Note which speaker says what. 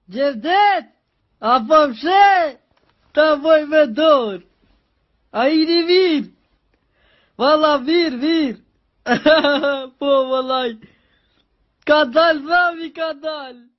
Speaker 1: Cevdet! Apam şey! Taboi me dor! Aí vir! Valla vir! Pô, vallahi! Kadal, Rami Kadal!